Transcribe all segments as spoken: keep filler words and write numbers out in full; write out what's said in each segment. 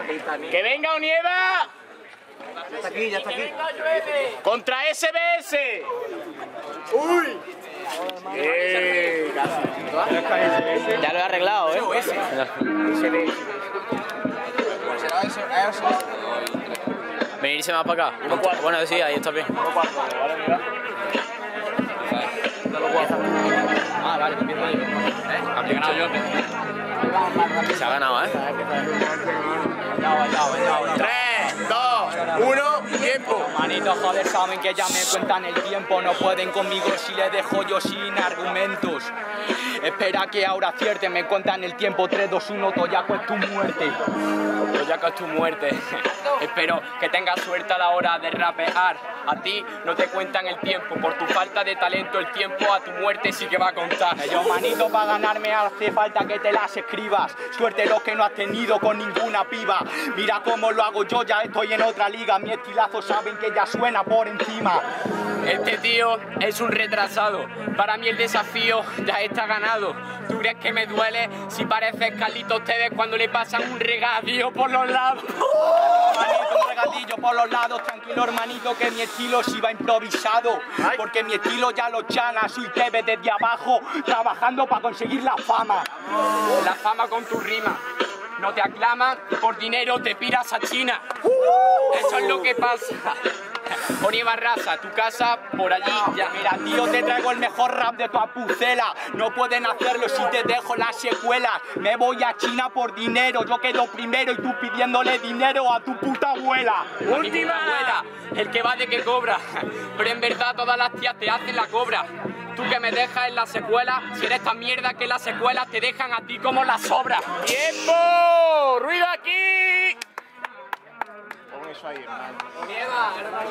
¡Que venga Onieva! Ya está aquí, ya está aquí. ¡Contra S B S! ¡Uy! Eh, casi. Ya lo he arreglado, ¿eh? S B S. Venirse más para acá. Bueno, sí, ahí está bien. Ah, vale, te empiezo ahí. ¿Eh? ¿Ha ganado yo? Se ha ganado, ¿eh? tres, dos, uno, tiempo. Manito, joder, saben que ya me cuentan el tiempo. No pueden conmigo si les dejo yo sin argumentos. Espera que ahora acierte, me cuentan el tiempo. Tres, dos, uno, Toyaco es tu muerte. Toyaco es tu muerte. Espero que tengas suerte a la hora de rapear. A ti no te cuentan el tiempo. Por tu falta de talento el tiempo a tu muerte sí que va a contar. Yo, manito, para ganarme hace falta que te las escribas. Suerte lo que no has tenido con ninguna piba. Mira cómo lo hago yo, ya estoy en otra liga. Mi estilazo saben que ya suena por encima. Este tío es un retrasado. Para mí el desafío ya está ganado. ¿Tú crees que me duele si pareces Carlitos Tevez cuando le pasan un regadío por los lados? Manito, un regadillo por los lados, tranquilo hermanito, que mi estilo sí va improvisado. Porque mi estilo ya lo chana, soy Tevez desde abajo, trabajando para conseguir la fama. La fama con tu rima. No te aclaman, por dinero te piras a China. Eso es lo que pasa. Onieva Raza, tu casa por allí ya. Mira, tío, te traigo el mejor rap de tu apucela. No pueden hacerlo si te dejo las secuelas. Me voy a China por dinero, yo quedo primero y tú pidiéndole dinero a tu puta abuela. ¡Última! Abuela, el que va de que cobra. Pero en verdad todas las tías te hacen la cobra. Tú que me dejas en la secuela, si eres tan mierda que las secuelas te dejan a ti como las sobras. ¡Tiempo! ¡Ruido aquí! Eso ahí, hermano.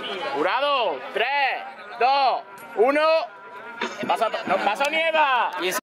Jurado, tres, dos, uno. Pasa, no, pasa Nieva.